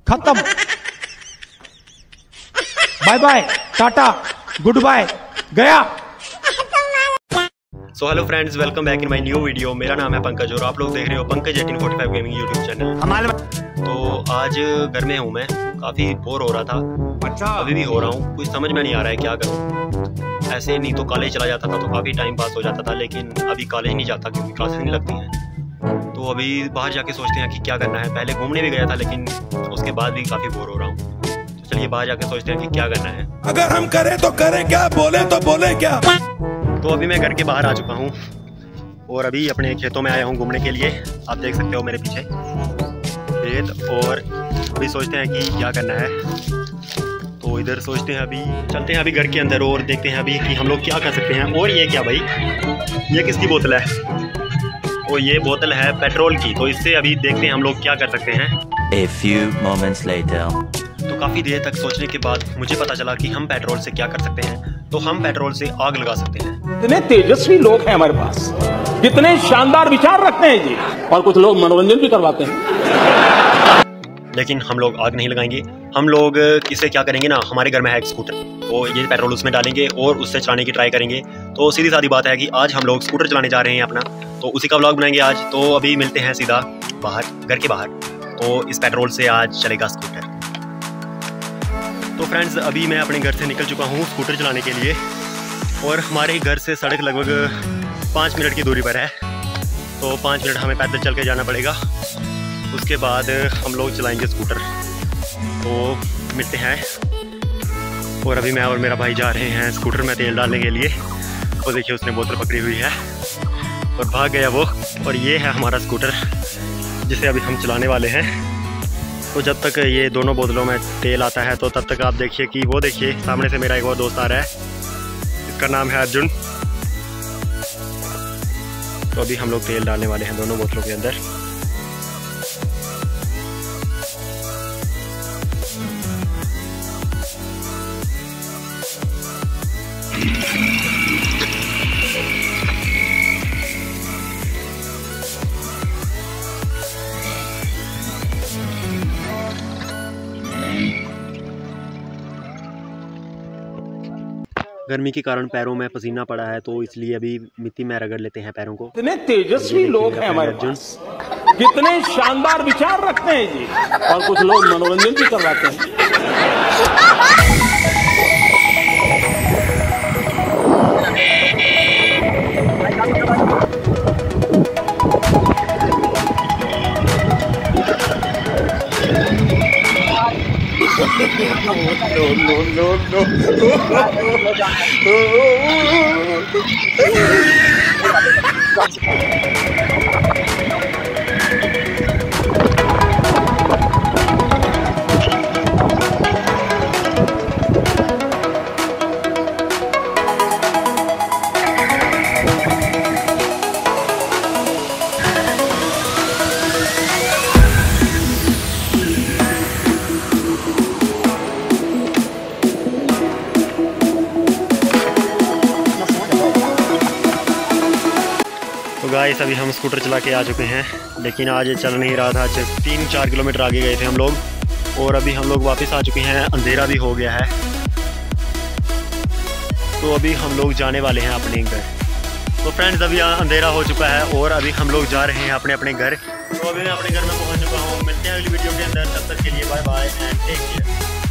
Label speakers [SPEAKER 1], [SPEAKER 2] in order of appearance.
[SPEAKER 1] खत्म, bye bye, tata, good bye, गया।
[SPEAKER 2] So hello friends, welcome back in my new video. मेरा नाम है पंकज और आप लोग देख रहे हो पंकज 1845 गेमिंग यूट्यूब चैनल। तो आज घर में हूँ मैं, काफ़ी बोर हो रहा था। अच्छा, अभी भी हो रहा हूँ, कुछ समझ में नहीं आ रहा है क्या करूँ। ऐसे नहीं तो कॉलेज चला जाता था तो काफ़ी टाइम पास हो जाता था, लेकिन अभी कॉलेज नहीं जाता क्योंकि क्लासेस नहीं लगती हैं। तो अभी बाहर जाके सोचते हैं कि क्या करना है। पहले घूमने भी गया था लेकिन उसके बाद भी काफ़ी बोर हो रहा हूँ। तो चलिए बाहर जाके सोचते हैं कि क्या करना है।
[SPEAKER 3] अगर हम करें तो करें क्या, बोले तो बोले क्या।
[SPEAKER 2] तो अभी मैं घर के बाहर आ चुका हूँ और अभी अपने खेतों में आया हूँ घूमने के लिए। आप देख सकते हो मेरे पीछे खेत, और अभी सोचते हैं कि क्या करना है। तो इधर सोचते हैं, अभी चलते हैं अभी घर के अंदर और देखते हैं अभी कि हम लोग क्या कर सकते हैं। और ये क्या भाई, ये किसकी बोतल है? और ये बोतल है पेट्रोल की। तो इससे अभी देखते हैं हम लोग क्या कर सकते हैं।
[SPEAKER 4] A few moments later.
[SPEAKER 2] तो काफ़ी देर तक सोचने के बाद मुझे पता चला कि हम पेट्रोल से क्या कर सकते हैं। तो हम पेट्रोल से आग लगा सकते हैं।
[SPEAKER 1] कितने तेजस्वी लोग हैं हमारे पास, कितने शानदार विचार रखते हैं जी। और कुछ लोग मनोरंजन भी करवाते हैं।
[SPEAKER 2] लेकिन हम लोग आग नहीं लगाएंगे। हम लोग किसे क्या करेंगे ना, हमारे घर में है एक स्कूटर, तो ये पेट्रोल उसमें डालेंगे और उससे चलाने की ट्राई करेंगे। तो सीधी सादी बात है कि आज हम लोग स्कूटर चलाने जा रहे हैं अपना, तो उसी का व्लॉग बनाएंगे आज। तो अभी मिलते हैं सीधा बाहर, घर के बाहर। तो इस पेट्रोल से आज चलेगा स्कूटर। तो फ्रेंड्स, अभी मैं अपने घर से निकल चुका हूँ स्कूटर चलाने के लिए, और हमारे घर से सड़क लगभग 5 मिनट की दूरी पर है। तो 5 मिनट हमें पैदल चल के जाना पड़ेगा, उसके बाद हम लोग चलाएंगे स्कूटर। तो मिलते हैं। और अभी मैं और मेरा भाई जा रहे हैं स्कूटर में तेल डालने के लिए। वो देखिए, उसने बोतल पकड़ी हुई है और भाग गया वो। और ये है हमारा स्कूटर जिसे अभी हम चलाने वाले हैं। तो जब तक ये दोनों बोतलों में तेल आता है तो तब तक आप देखिए कि वो देखिए सामने से मेरा एक और दोस्त आ रहा है, इसका नाम है अर्जुन। तो अभी हम लोग तेल डालने वाले हैं दोनों बोतलों के अंदर। गर्मी के कारण पैरों में पसीना पड़ा है, तो इसलिए अभी मिट्टी में रगड़ लेते हैं पैरों को।
[SPEAKER 1] कितने तेजस्वी लोग हैं हमारे पास, कितने शानदार विचार रखते हैं जी। और कुछ लोग मनोरंजन भी करवाते हैं।
[SPEAKER 2] तो गाइस, अभी हम स्कूटर चला के आ चुके हैं, लेकिन आज चल नहीं रहा था। 3-4 किलोमीटर आगे गए थे हम लोग, और अभी हम लोग वापस आ चुके हैं। अंधेरा भी हो गया है, तो अभी हम लोग जाने वाले हैं अपने घर। तो फ्रेंड्स, अभी अंधेरा हो चुका है और अभी हम लोग जा रहे हैं अपने अपने घर। तो अभी मैं अपने घर में पहुंच चुका हूँ। मिलते हैं अगली वीडियो के अंदर, तब तक के लिए bye bye and take care.